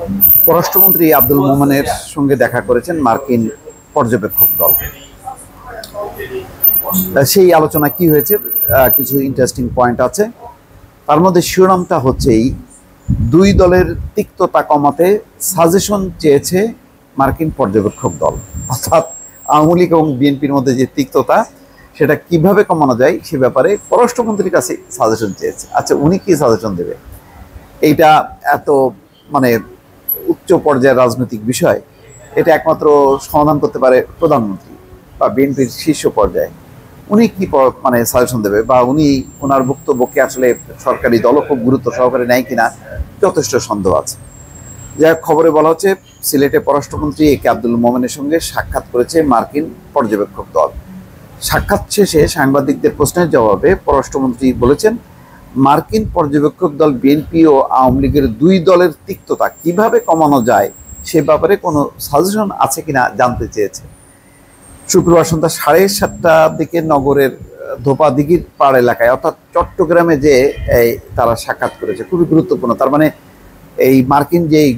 পররাষ্ট্রমন্ত্রী আব্দুল মোমেনের সঙ্গে দেখা করেছেন মার্কিন পর্যবেক্ষক দল। সেই আলোচনা কি হয়েছে, কিছু ইন্টারেস্টিং পয়েন্ট আছে। তার মধ্যে শিরোনামটা হচ্ছেই দুই দলের তিক্ততা কমাতে সাজেশন চেয়েছে মার্কিন পর্যবেক্ষক দল। অর্থাৎ আওয়ামী লীগ এবং বিএনপির মধ্যে যে তিক্ততা, সেটা কিভাবে কমানো যায় সে ব্যাপারে পররাষ্ট্রমন্ত্রীর কাছে সাজেশন চেয়েছে। আচ্ছা, উনি কি সাজেশন দেবে? এইটা এত মানে উচ্চ পর্যায়ের রাজনৈতিক বিষয়, এটা একমাত্র সমাধান করতে পারে প্রধানমন্ত্রী বা বিএনপির শীর্ষ পর্যায়ে। উনি কি মানে সাজেশন দেবে, বা উনি ওনার বক্তব্যকে আসলে সরকারি দলও খুব গুরুত্ব সহকারে নেয় কিনা, যথেষ্ট সন্দেহ আছে। যা খবরে বলা হচ্ছে, সিলেটে পররাষ্ট্রমন্ত্রী এ কে আব্দুল মোমেনের সঙ্গে সাক্ষাৎ করেছে মার্কিন পর্যবেক্ষক দল। সাক্ষাৎ শেষে সাংবাদিকদের প্রশ্নের জবাবে পররাষ্ট্রমন্ত্রী বলেছেন, মার্কিন পর্যবেক্ষক দল বিএনপি ও আওয়ামী লীগের দুই দলের তিক্ততা কিভাবে কমানো যায় সে ব্যাপারে কোনো সাজেশন আছে কিনা জানতে চেয়েছে। শুক্রবার সন্ধ্যা 7:30টার দিকে নগরের ধোপাদিঘির পাড় এলাকায়, অর্থাৎ চট্টগ্রামে যে তারা সাক্ষাৎ করেছে, খুবই গুরুত্বপূর্ণ। তার মানে এই মার্কিন যেই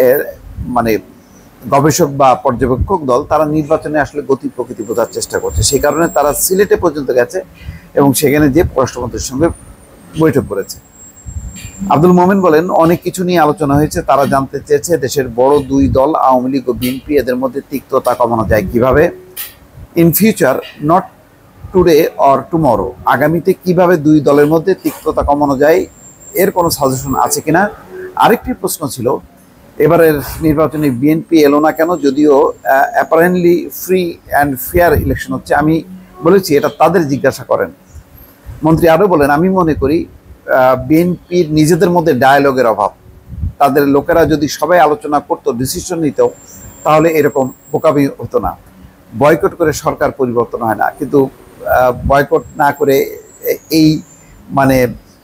মানে গবেষক বা পর্যবেক্ষক দল, তারা নির্বাচনে আসলে গতি প্রকৃতি বোঝার চেষ্টা করছে। সেই কারণে তারা সিলেটে পর্যন্ত গেছে এবং সেখানে যে পররাষ্ট্রমন্ত্রীর সঙ্গে বৈঠক করেছে। আব্দুল মোমেন বলেন, অনেক কিছু নিয়ে আলোচনা হয়েছে। তারা জানতে চেয়েছে দেশের বড় দুই দল আওয়ামী লীগ ও বিএনপি, এদের মধ্যে তিক্ততা কমানো যায় কিভাবে। In future, not today or tomorrow, আগামীতে কিভাবে দুই দলের মধ্যে তিক্ততা কমানো যায় এর কোনো সাজেশন আছে কিনা। আরেকটি প্রশ্ন ছিল, এবারের নির্বাচনে বিএনপি এলো না কেন, যদিও apparently free and fair election হচ্ছে। আমি বলেছি এটা তাদের জিজ্ঞাসা করেন। মন্ত্রী আরও বলেন, আমি মনে করি বিএনপির নিজেদের মধ্যে ডায়ালগের অভাব। তাদের লোকেরা যদি সবাই আলোচনা করতো, ডিসিশন নিত, তাহলে এরকম বোকামি হতো না। বয়কট করে সরকার পরিবর্তন হয় না, কিন্তু বয়কট না করে এই মানে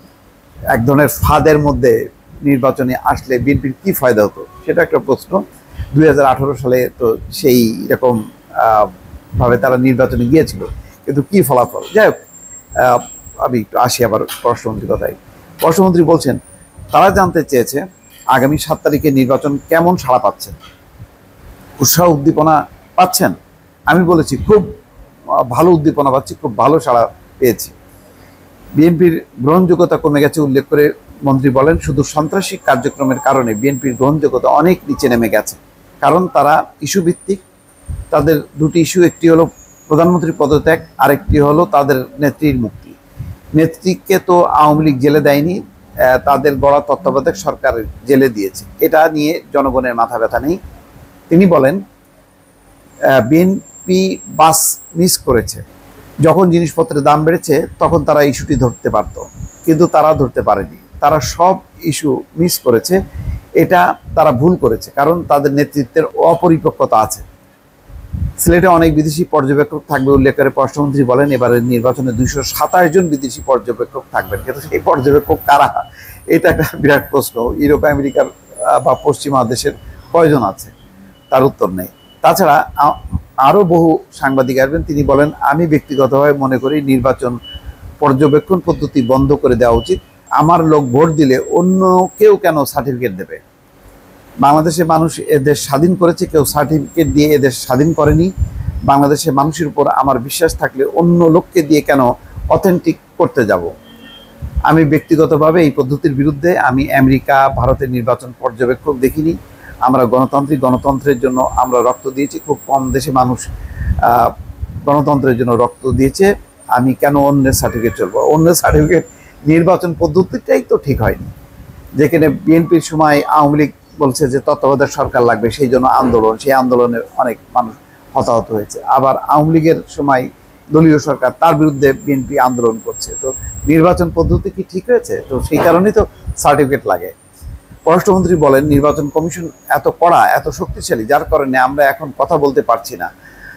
এক ধরনের ফাঁদের মধ্যে নির্বাচনে আসলে বিএনপির কি ফায়দা হতো, সেটা একটা প্রশ্ন। 2018 সালে তো সেই রকম ভাবে তারা নির্বাচনে গিয়েছিল, কিন্তু কি ফলাফল। যাই হোক, আমি একটু আসি আবার পররাষ্ট্রমন্ত্রীর কথায়। পররাষ্ট্রমন্ত্রী বলছেন, তারা জানতে চেয়েছে আগামী 7 তারিখে নির্বাচন কেমন সাড়া পাচ্ছেন, উৎসাহ উদ্দীপনা পাচ্ছেন। আমি বলেছি খুব ভালো উদ্দীপনা পাচ্ছি, খুব ভালো সাড়া পেয়েছি। বিএনপির গ্রহণযোগ্যতা কমে গেছে উল্লেখ করে মন্ত্রী বলেন, শুধু সন্ত্রাসী কার্যক্রমের কারণে বিএনপির গ্রহণযোগ্যতা অনেক নিচে নেমে গেছে। কারণ তারা ইস্যু ভিত্তিক, তাদের দুটি ইস্যু, একটি হলো প্রধানমন্ত্রীর পদত্যাগ, আরেকটি হলো তাদের নেত্রীর মুক্তি। নেত্রীকে তো আওয়ামী লীগ জেলে দেয়নি, তাদের গড়া তত্ত্বাবধায়ক সরকার জেলে দিয়েছে। এটা নিয়ে জনগণের মাথা ব্যথা নেই। তিনি বলেন, বিএনপি বাস মিস করেছে। যখন জিনিসপত্রের দাম বেড়েছে তখন তারা ইস্যুটি ধরতে পারত, কিন্তু তারা ধরতে পারেনি। তারা সব ইস্যু মিস করেছে। এটা তারা ভুল করেছে, কারণ তাদের নেতৃত্বের অপরিপক্কতা আছে। সিলেটে অনেক বিদেশি পর্যবেক্ষক থাকবে উল্লেখ করে পররাষ্ট্রমন্ত্রী বলেন, এবারের নির্বাচনে 227 জন বিদেশি পর্যবেক্ষক থাকবেন। কিন্তু সেই পর্যবেক্ষক কারা, এটা একটা বিরাট প্রশ্ন। ইউরোপ আমেরিকার বা পশ্চিমা দেশের কয়জন আছে, তার উত্তর নেই। তাছাড়া আরও বহু সাংবাদিক আসবেন। তিনি বলেন, আমি ব্যক্তিগতভাবে মনে করি নির্বাচন পর্যবেক্ষণ পদ্ধতি বন্ধ করে দেওয়া উচিত। আমার লোক ভোট দিলে অন্য কেউ কেন সার্টিফিকেট দেবে? বাংলাদেশে মানুষ এদেশ স্বাধীন করেছে, কেউ সার্টিফিকেট দিয়ে এদেশ স্বাধীন করেনি। বাংলাদেশের মানুষের উপর আমার বিশ্বাস থাকলে অন্য লোককে দিয়ে কেন অথেন্টিক করতে যাব? আমি ব্যক্তিগতভাবে এই পদ্ধতির বিরুদ্ধে। আমি আমেরিকা, ভারতের নির্বাচন পর্যবেক্ষক দেখিনি। আমরা গণতন্ত্রের জন্য আমরা রক্ত দিয়েছি। খুব কম দেশে মানুষ গণতন্ত্রের জন্য রক্ত দিয়েছে। আমি কেন অন্যের সার্টিফিকেট চলবো? অন্যের সার্টিফিকেট, নির্বাচন পদ্ধতিটাই তো ঠিক হয়নি। যেখানে বিএনপির সময় আওয়ামী লীগ বলছে যে তত্ত্বাবধায়ক সরকার লাগবে, সেই জন্য আন্দোলন, সেই আন্দোলনের অনেক মানুষ হতাহত হয়েছে। আবার আওয়ামী লীগের সময় দলীয় সরকার, তার বিরুদ্ধে বিএনপি আন্দোলন করছে। তো নির্বাচন পদ্ধতি কি ঠিক হয়েছে? তো সেই কারণেই তো সার্টিফিকেট লাগে। পররাষ্ট্রমন্ত্রী বলেন, নির্বাচন কমিশন এত কড়া, এত শক্তিশালী, যার কারণে আমরা এখন কথা বলতে পারছি না।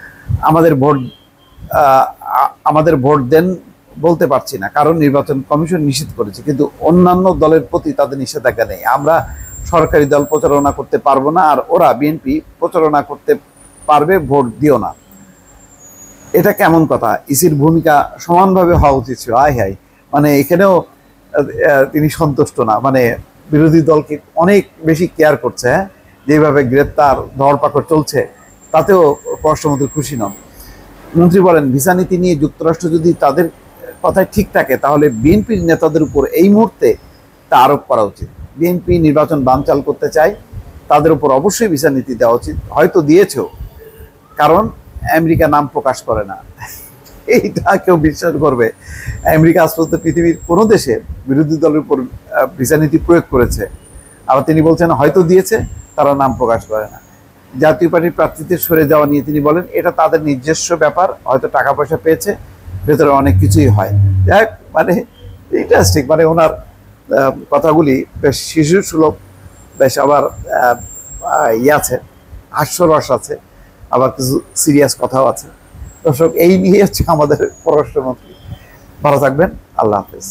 আমাদের ভোট দেন বলতে পারছি না, কারণ নির্বাচন কমিশন নিষেধ করেছে। কিন্তু অন্যান্য দলের প্রতি তাদের নিষেধাজ্ঞা নেই। আমরা সরকারি দল প্রচারণা করতে পারবো না, আর ওরা বিএনপি প্রচারণা করতে পারবে ভোট দিও না। এটা কেমন কথা? ইসির ভূমিকা সমানভাবে হওয়া উচিত ছিল। হাই, মানে এখানেও তিনি সন্তুষ্ট না, মানে বিরোধী দলকে অনেক বেশি কেয়ার করছে। যেভাবে গ্রেপ্তার ধরপাকড় চলছে তাতেও পররাষ্ট্রমন্ত্রী খুশি নন। মন্ত্রী বলেন, ভিসা নীতি নিয়ে যুক্তরাষ্ট্র যদি তাদের কথায় ঠিক থাকে তাহলে বিএনপির নেতাদের উপর এই মুহূর্তে তা আরোপ করা উচিত। বিএনপি নির্বাচন বানচাল করতে চায়, তাদের উপর অবশ্যই ভিসা নীতি দেওয়া উচিত, হয়তো দিয়েছেও, কারণ আমেরিকা নাম প্রকাশ করে না। এইটা কেউ বিশ্বাস করবে? আমেরিকা আজ পর্যন্ত পৃথিবীর কোনো দেশে বিরোধী দলের উপর ভিসা নীতি প্রয়োগ করেছে? আবার তিনি বলছেন হয়তো দিয়েছে, তারা নাম প্রকাশ করে না। জাতীয় পার্টির প্রার্থীদের সরে যাওয়া নিয়ে তিনি বলেন, এটা তাদের নিজস্ব ব্যাপার, হয়তো টাকা পয়সা পেয়েছে, ভেতরে অনেক কিছুই হয়। যাক, মানে ইন্টারেস্টিং, মানে ওনার কথাগুলি বেশ শিশু সুলভ, বেশ আবার আছে, হাস্যরস আছে, আবার কিছু সিরিয়াস কথাও আছে। দর্শক, এই নিয়ে হচ্ছে আমাদের পররাষ্ট্রমন্ত্রী। ভালো থাকবেন, আল্লাহ হাফেজ।